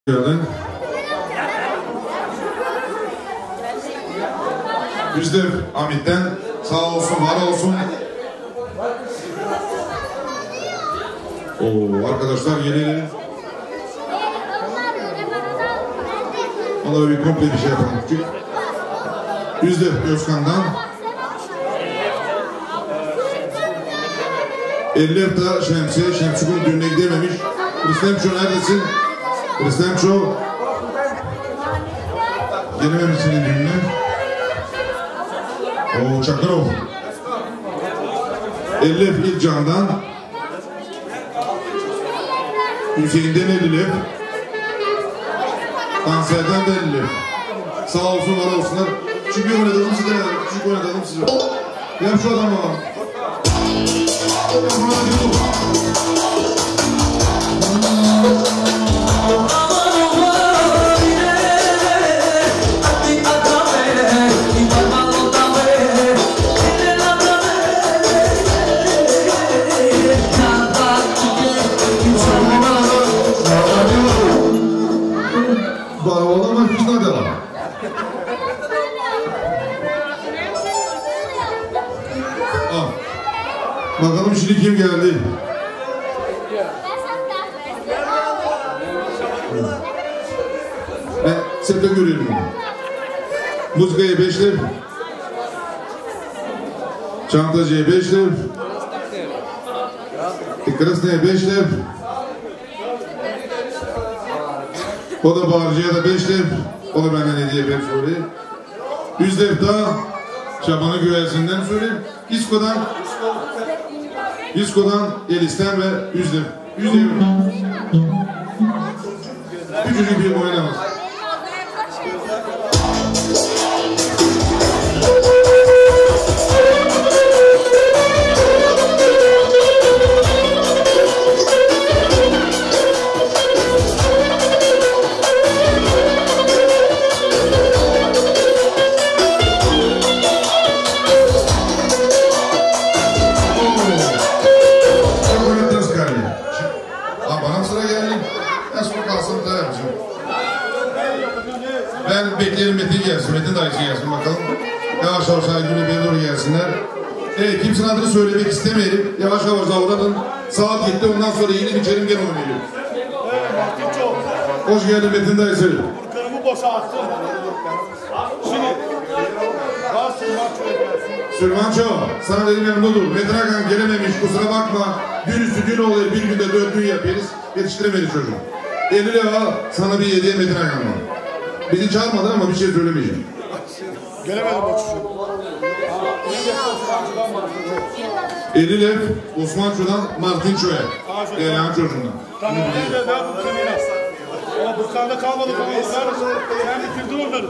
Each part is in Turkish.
geldin. Biz de Hamit'ten sağ olsun, var olsun. Oo, arkadaşlar gelelim. Onlara bir komple bir şey yapalım. Biz de Özkan'dan 50 hafta Şemsi'nin düğününe gidememiş. Rüstemço neredesin? Rüstemço gelememişsin düğününe. Oo, Çakırov 50 ilk candan Hüseyin'den 50 Kanserden de 50. Sağ olsun, var olsunlar. Çünkü oynadım size. Çünkü oynadım size. Yap şu adamı. Yap buna da bir dur. Bağlama kızına devam. Bakalım şimdi kim geldi? Septe görelim bunu. Muzga'ya 5 lev. Çantacı'ya 5 lev. Krasna'ya 5 lev. O da Bağırcı'ya da 5 lev. O da benden hediye ben söyleyeyim. 100 lev daha Çabanı Güvelsin'den söyleyeyim. İsko'dan Elis'ten ve 100 lev. 100 lev. Küçücük bir oynamaz. Ben bekleyelim Metin gelsin, Metin dayısı gelsin bakalım. Yavaş yavaş Aygün'e bir doğru gelsinler. Kimsenin adını söylemek istemeyelim. Yavaş yavaş davranın. Saat gitti, ondan sonra yine içerim gene oynayalım. Hoş geldin Metin dayısı. Kırımı boşalttım. Şimdi Süleymanço, sana dedim yanımda dur. Metin Hakan gelememiş, kusura bakma. Gün üstü gün oluyor, bir günde 4 gün yapıyoruz. Yetiştiremedi çocuğum. 50 lira sana bir hediye Metin Hakan'dan. Bizi çağırmadın ama bir şey söylemeyeceğim. Gelemedim o çocuğum. 50 lev Osmanço'dan Martinço'ya. Elehan çocuğundan. Tamam, ben bu kırmına. Ama Burkan'da kalmadık ama ben bitirdim onları.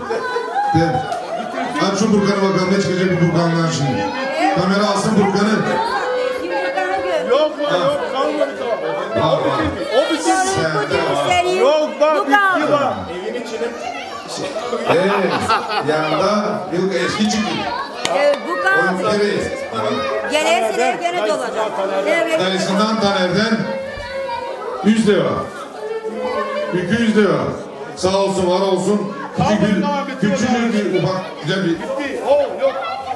Aç şu Burkan'ı bakalım, ne çıkacak bu Burkan'dan şimdi. Kamera alsın Burkan'ı. Yok kalmadık ama. O bitirdi. Yok bak bitti bak. Evin içine. Yanında yok eski çıktı. Bu kaldı. Gene sene gene dolacak. Dayısından Taner'den 100 lira. 200 lira. Sağ olsun, var olsun. Küçük bir ufak güzel bir. Bitti. Yok.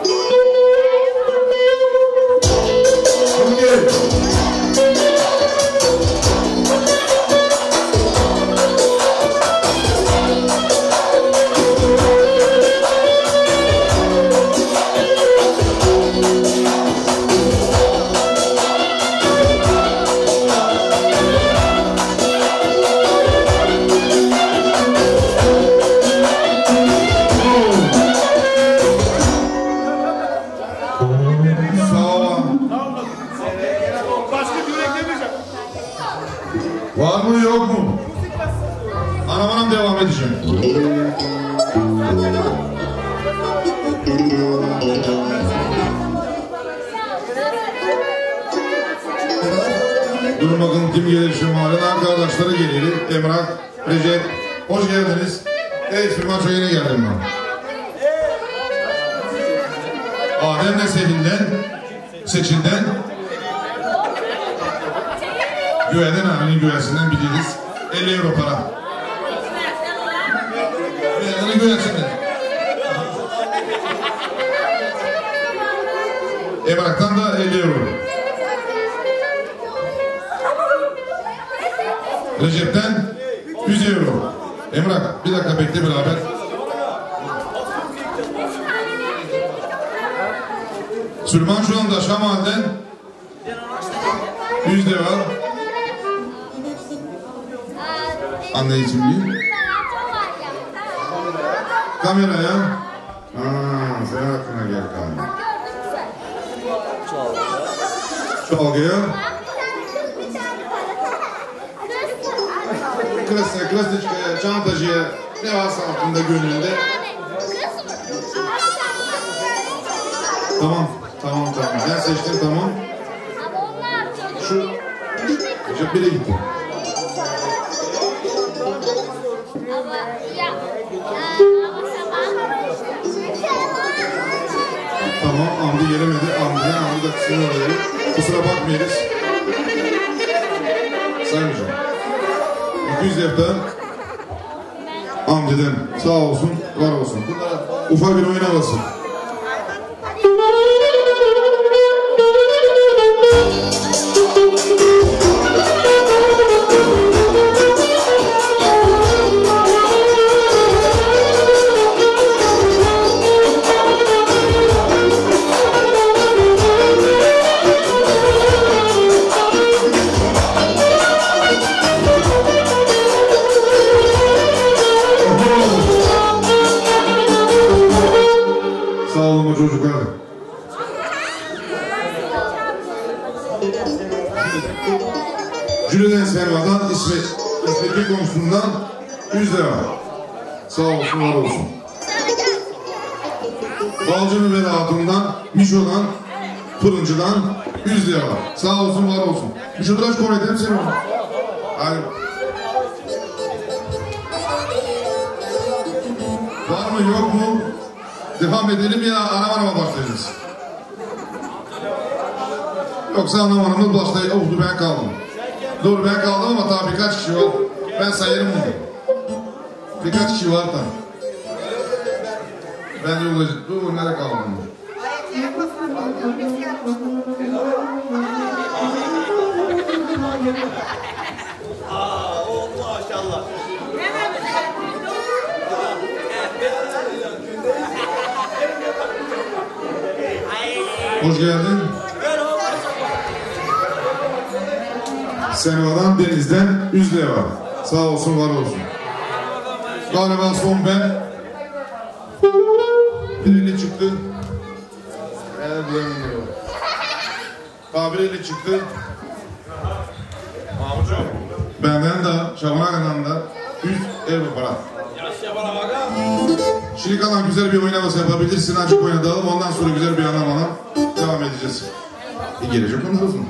Var mı yok mu? Anam devam edeceğim. Durun bakalım kim gelir şu mahallenin arkadaşları geliyor. Emrah, Recep, hoş geldiniz. Firmaço yine geldim ben. Adem'le Seçil'den Güve'den abinin güvesinden biliriz. 50 euro para. Elini göğersinler. Emrak'tan da 50 euro. Recep'ten 100 euro. Emrak bir dakika bekle beraber. Süleyman şu anda Şamal'den 100 de var. Anne için bir. Kameraya. Senin aklına gel kamera. Çalgıya. Klasik çantacıya ne varsa altında gönlünde. Tamam. Ben seçtim tamam. Şu bire gitti. Tamam, Hamdi gelemedi. Hamdi da kısmını alalım. Kusura bakmayız. Saymayacağım. 200 defter. Hamdi'den sağ olsun, var olsun. Bunlara ufak bir oyun havası. Çocuklar. Jüliden Selma'dan İsmet'in komşusundan 100 lira. Sağ olsun, var olsun. Balcı Mehmet Hatun'dan, Mişo'dan, Fırıncı'dan 100 lira. Sağ olsun, var olsun. Mişo tıraş konu edelim seni ona. Hadi. Var mı yok mu? Devam edelim ya arama başlayacağız. Yoksa anlamanımız başlayacak. Oldu ben kaldım. Doğru ben kaldım ama tabii birkaç kişi var. Ben sayarım bunu. Birkaç kişi var tabii. Ben de olacak. Dur nerede kaldım? Oldu maşallah. Hoş geldin. Senva'dan Deniz'den 100 lira var. Sağ olsun, var olsun. Galiba son ben. Biriyle çıktı. Biriyle çıktı. Mahmutcuğum. Benden de, Şabanak'tan da 100 euro para. Şimdi kalan güzel bir oyun havası yapabilirsin. Açık oynayalım. Ondan sonra güzel bir anlamana devam edeceğiz. Gelecek ondan sonra.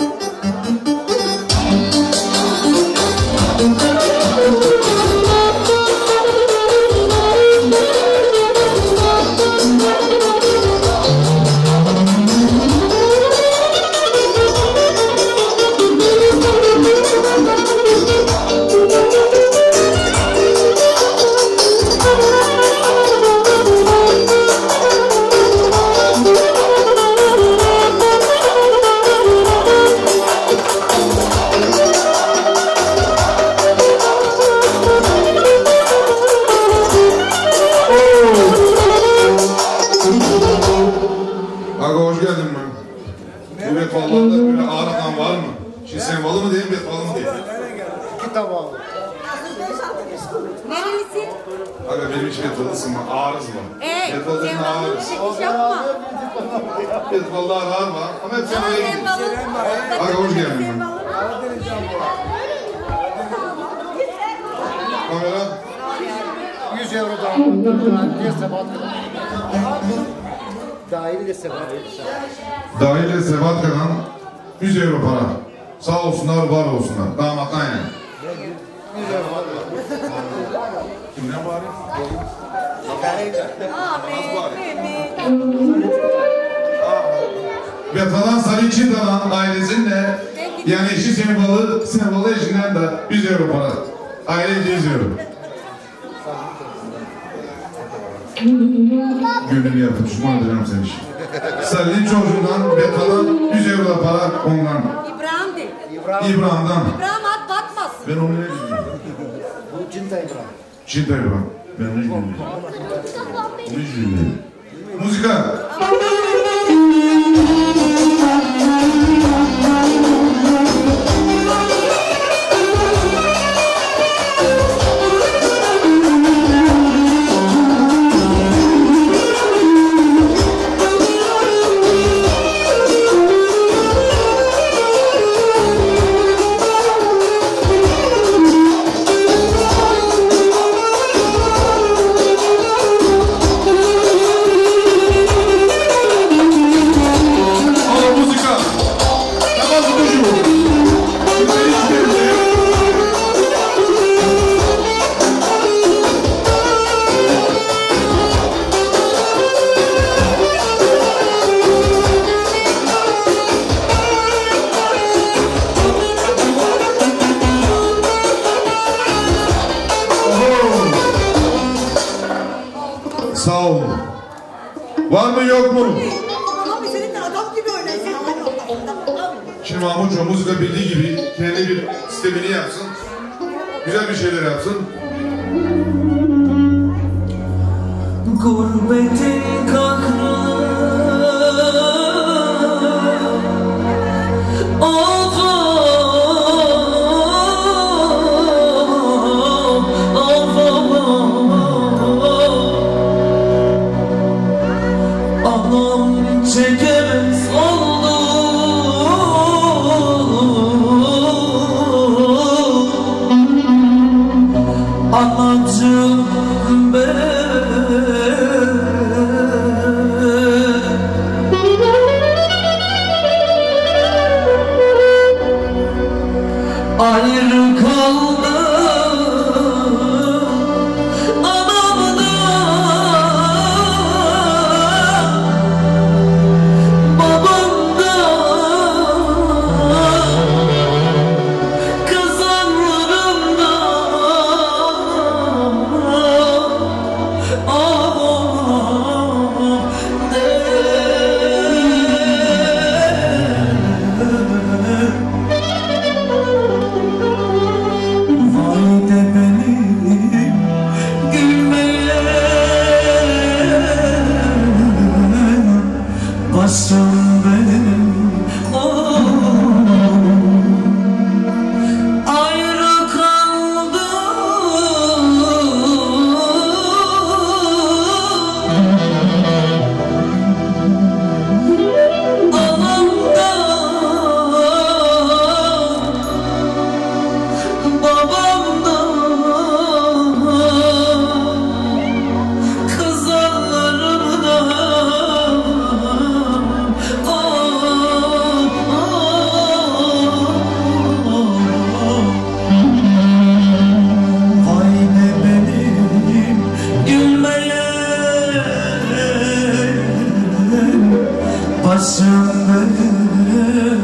Aga benim için yatılısın mı? Ağrız mı? Yatıldığın ağrız. Yapma. Vallahi ağır var. Ama hep sen öyle gidiyorsun. Aga hoş geldin. Kamera. 100 euro daha. Sebat. Dahil Sebat. Dahil Sebat kalan 100 euro para. Sağ olsunlar, var olsunlar. Damat aynen. 100 euro. Kimden bari? Ve falan Sarı Çintalan ailesinle yani eşi Senebalı eşinden de 100 euro para. Ailece 100 euro. Gönlünü yapın, şuna edeceğim seni şimdi. Senin çocuğundan ve kalan 100 euro da para ondan. İbrahim'di. İbrahim'dan. İbrahim at batmaz. Ben onu ne bileyim? Bu Cinta İbrahim. Cinta İbrahim. Ben onu bilmiyorum. Onu hiç bilmiyorum. Müzika. Sağ olun. Var mı yok mu? Abi senin de adam gibi oynasın. Şimdi Mahmutcuğum müzika bildiği gibi kendi bir sistemini yapsın. Güzel bir şeyler yapsın. Gurbetin kahrı anam çekemez oldu. Anacığım ayrı kaldım anamdan, babamdan, başım benim ayrı kaldım anamdan, babamdan, vay be benim gülmeyen başım benim.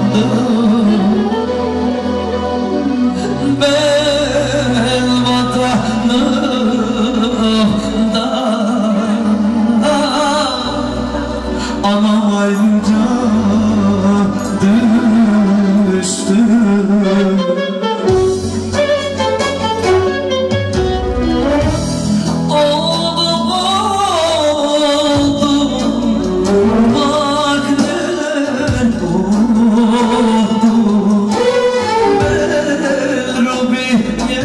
Ben vatanımda anam ayrıca düştüm. Oldum bak neler oldu. Rubiye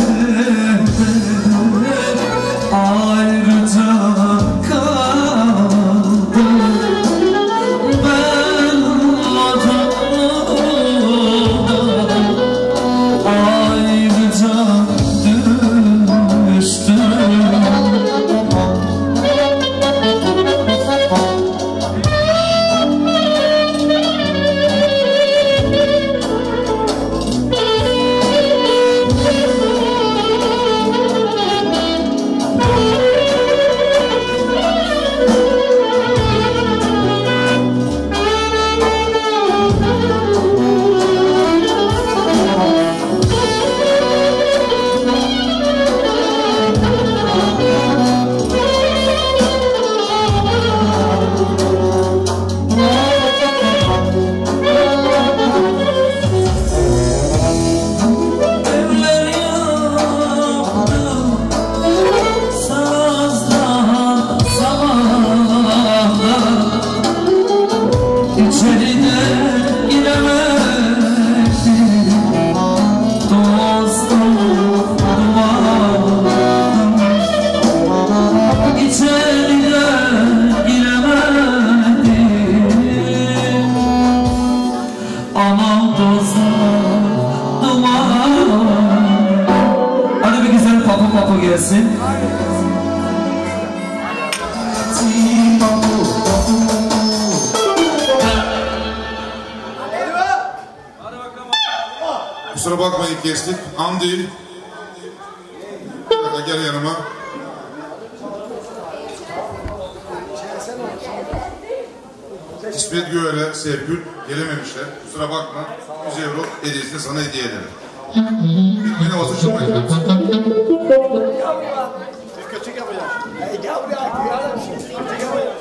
ayrıca kaldım. Ben vatanımda ayrıca düştüm. Evler yaktım sazdan sabahla, İçeride giremedim dostum duvarım. İçeride giremedim anam dostum duvarım. Hadi bir güzel papu papu gelsin. Kusura bakmayın kestik. An değil. Bir dakika gel yanıma. İsmet Göğer'e Sergül gelememişler. Kusura bakma. 100 euro hediyesini sana hediye ederim. Beni havası çıkmayın. Kötü yapacağız. Gel buraya. Kötü yapacağız.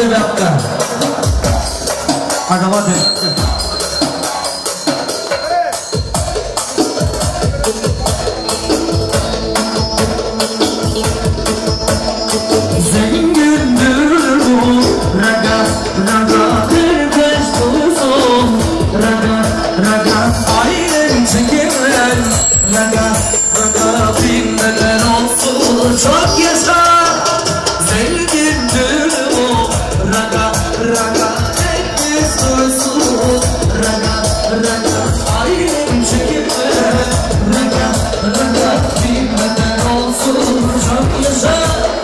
девятка. Агава девятка. Zengündür bu raga, raga bir beş bulsun. Raga, raga ailen çekilen. Raga, raga bin neden olsun. Çok yaşa. Zengündür bu raga, raga bir bulsun. Raga, raga ailen çekilen. Raga, raga bin neden olsun. Çok yaşa.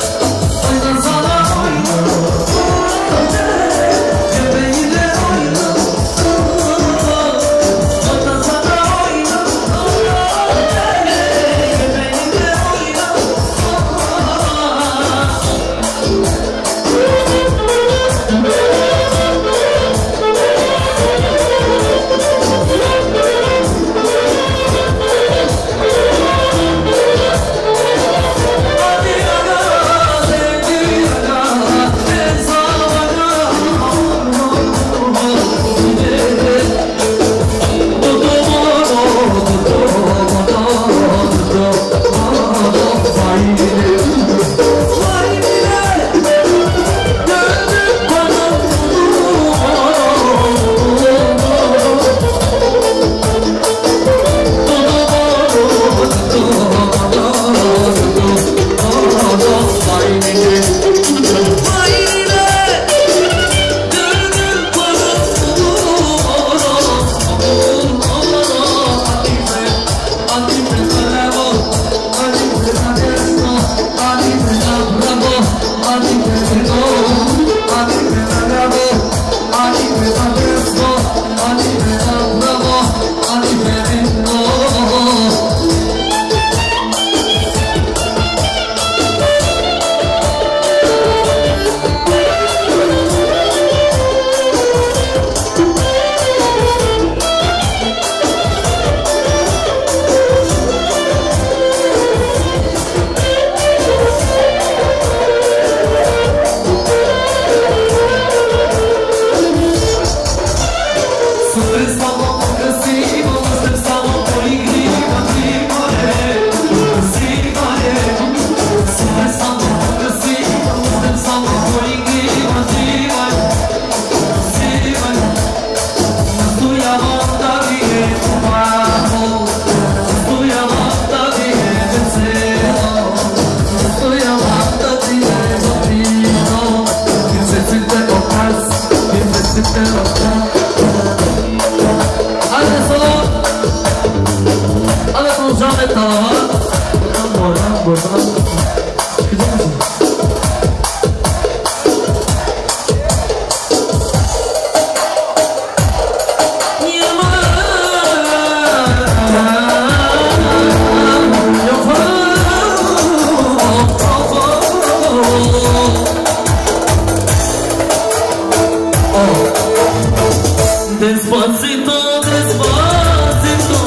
Despacito, despacito.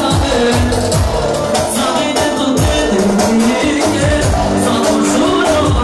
Sana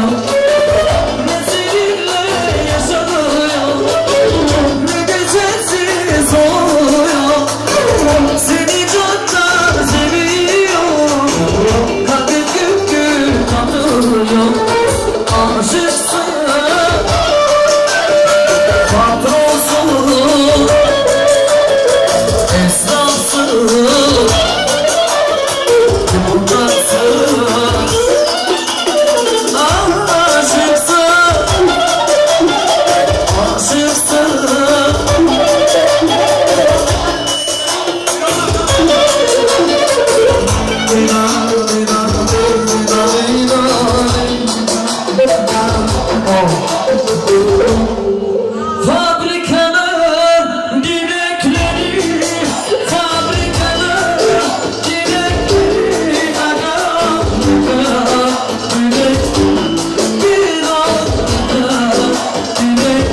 Ne seninle yaşanıyor, ne gecesiz oluyor. Seni candan seviyorum, kalbim gün gün atıyor. Aşıksın, patronsun, esnafsın, yumurtasın. Aşıksın, aşıksın. Fabrikanın direkleri, fabrikanın direkleri, aga, direk, bir anda direk.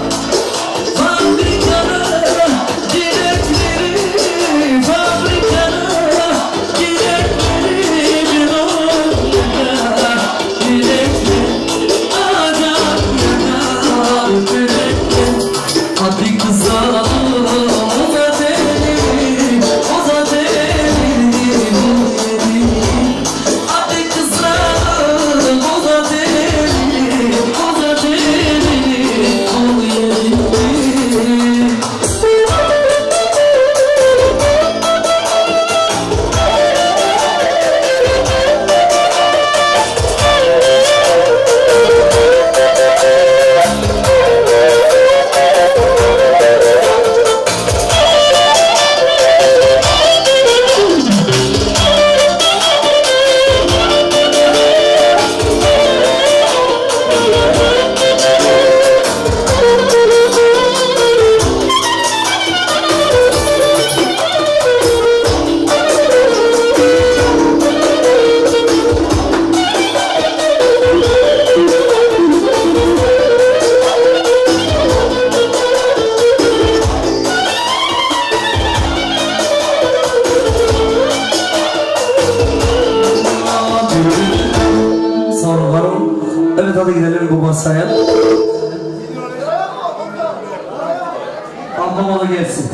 Fabrikanın direkleri, fabrikanın direkleri, bir anda direk. Hadi kızım, uzat elini, uzat elini. Hadi kızım, uzat elini, uzat elini. Sağ olun, var olun. Evet, hadi gidelim bu masaya. Anlamalı gelsin.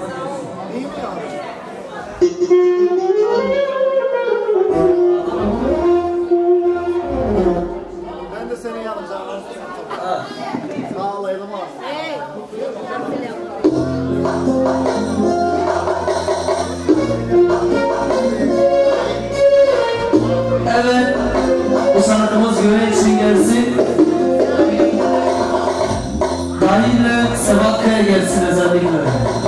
Ben de seni yanacağım. Sağ olayım ama. Hey. Evet, bu sanatımız göre için gelsin. Dahil Sebakka'ya gelsin özellikle.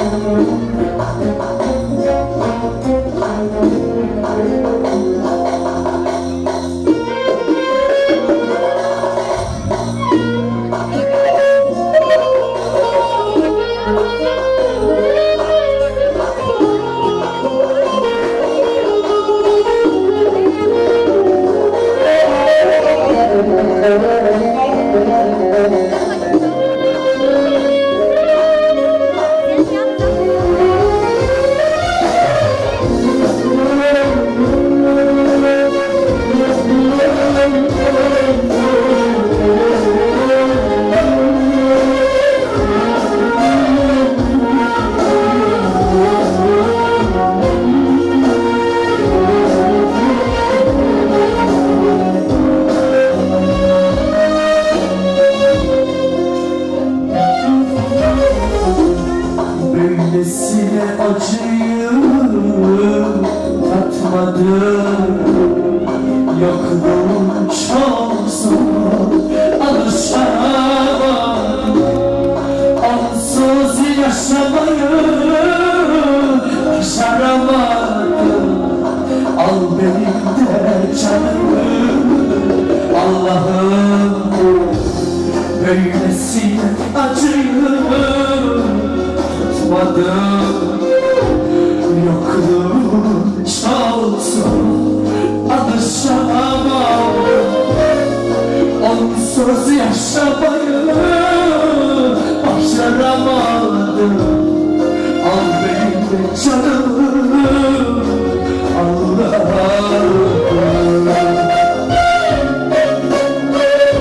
Böylesine acıyı tatmadım, yokluğun çok zor, alışamam. Onsuz yaşamayı başaramadım. Al benim de canımı Allah'ım, böylesine acıyı tatmadım, yokluğun çok zor, alışamam. Onsuz yaşamayı başaramadım. Al benim de canımı Allah'ım.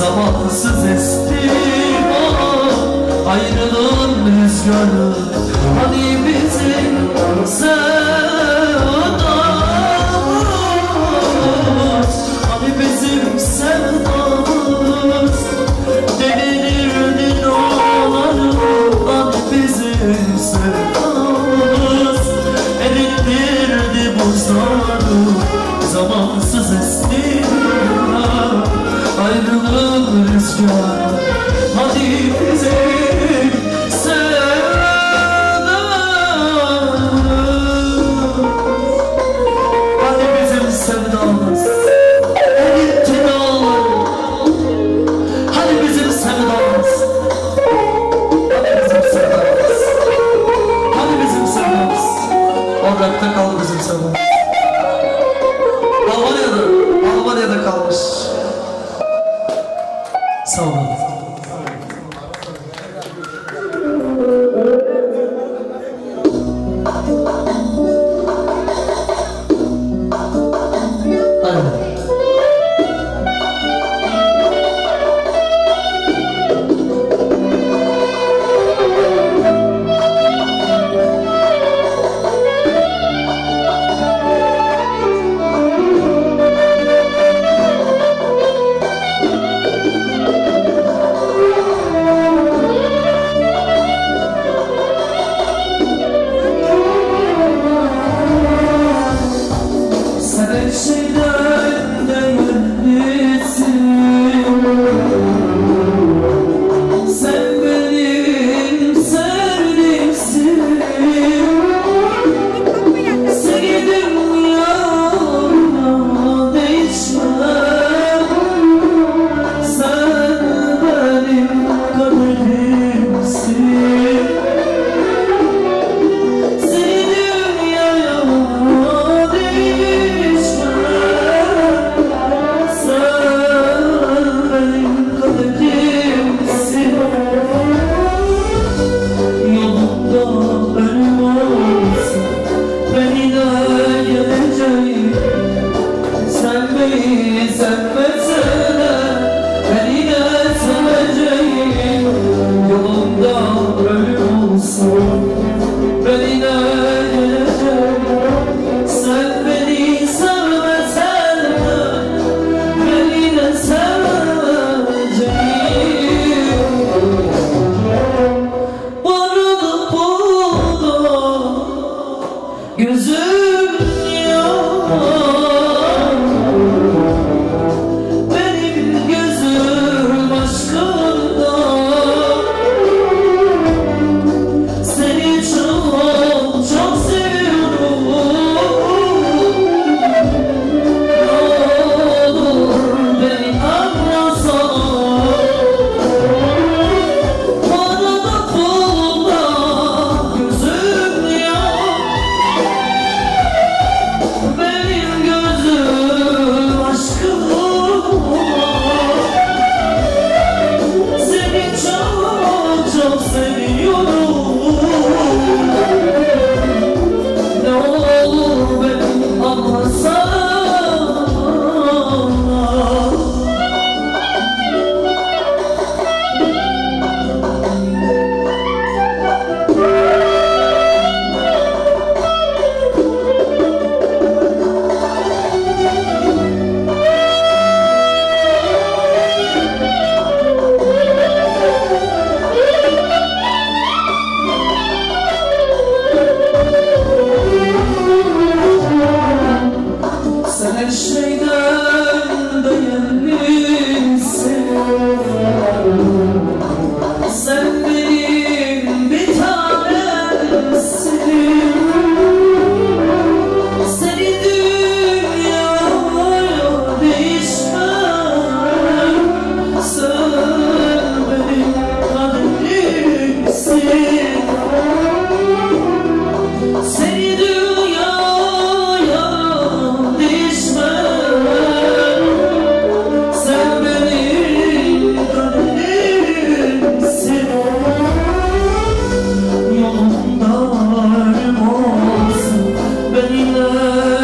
zamansız esti ayrılığın rüzgarı. Hani bizim sevdamız, hani bizim sevdamız delirirdi dağlarım. Hani bizim sevdamız erittirdi buzları. Zamansız esti ayrılığın rüzgarı. Hadi bizim sevdamız, hadi bizim sevdamız eritti dağları. Hadi bizim sevdamız, hadi bizim sevdamız, hadi bizim sevdamız. Orada kaldı bizim sevdamız. Almanya'da kalmış. Sağ olun.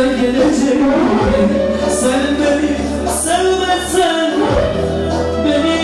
Sen beni sevmezsen beni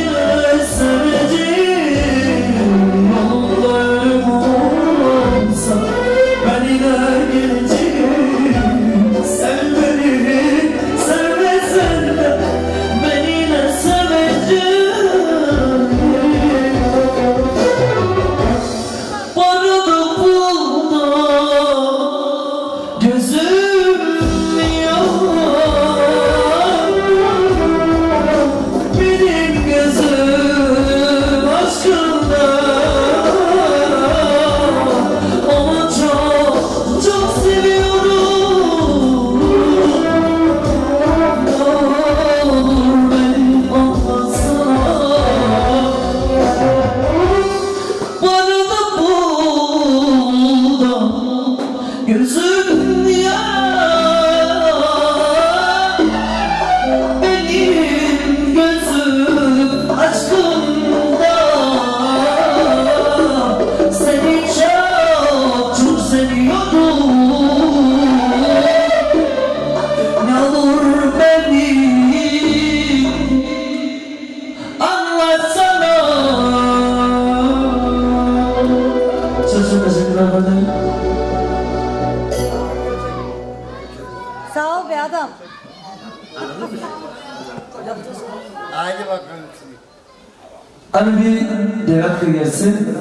Haydi bakalım. Hani bir devaklı gelsin.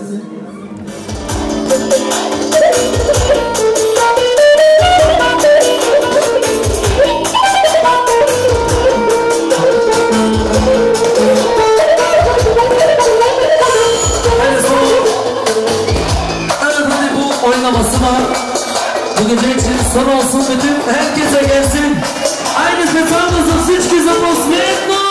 Bu gece için son olsun, bütün herkese gelsin. Aynı sefanızın всички за последно!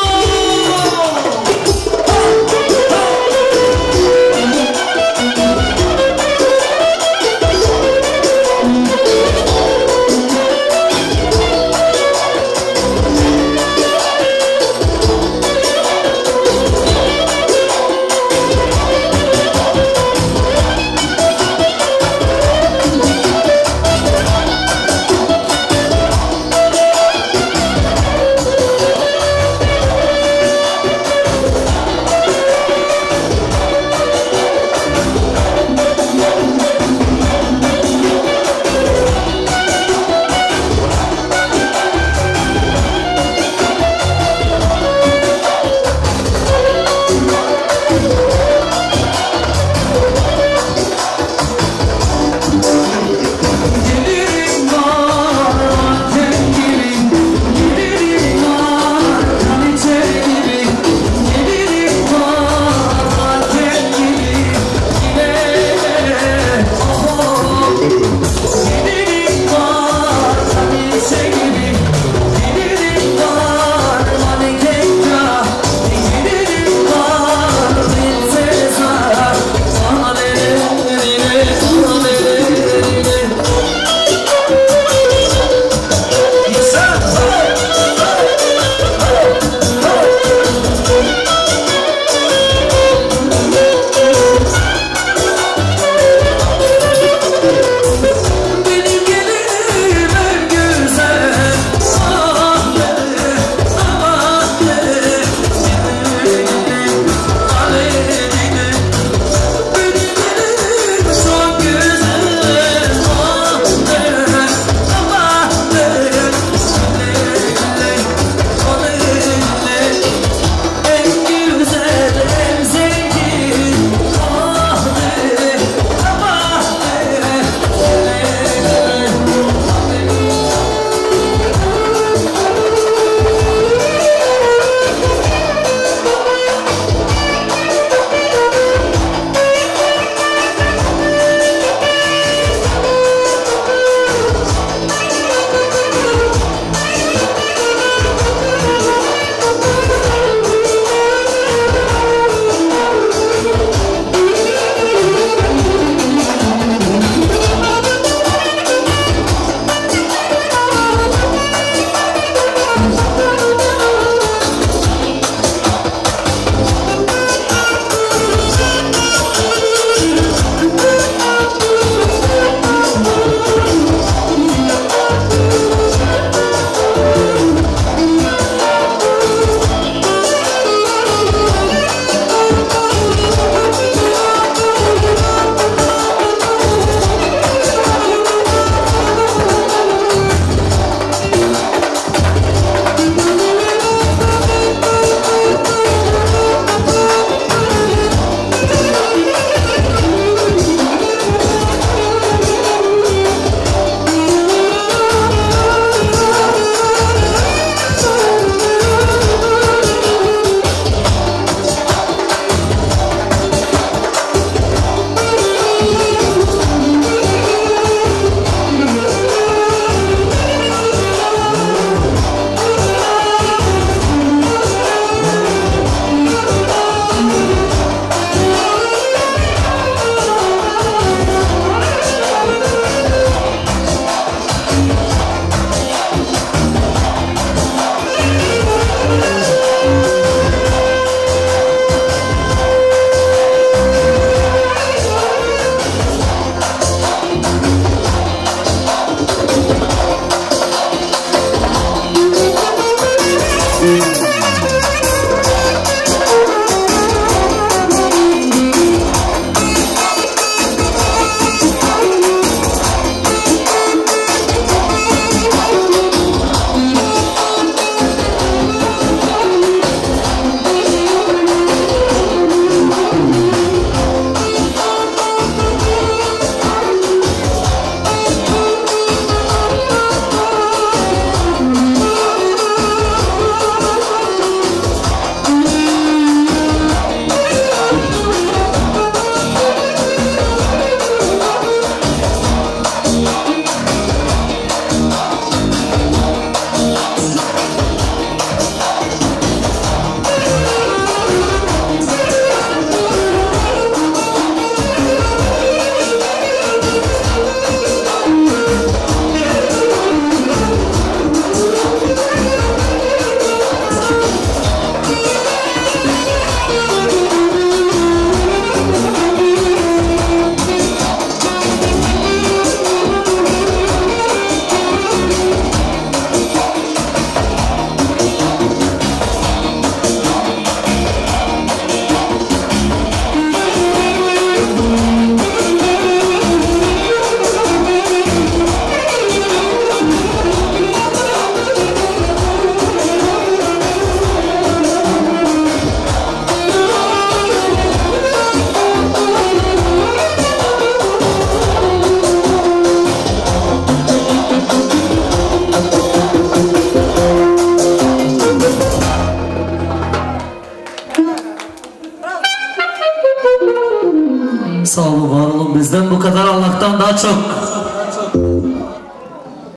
Sağ olun, var olun. Bizden bu kadar, Allah'tan daha çok.